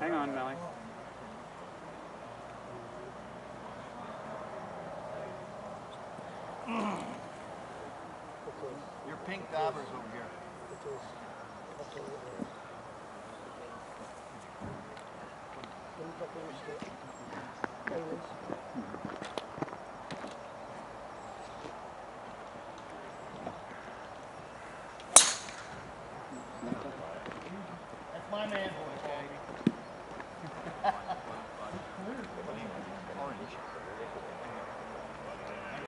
Hang on, Melly. Your pink daubers over here. Absolutely.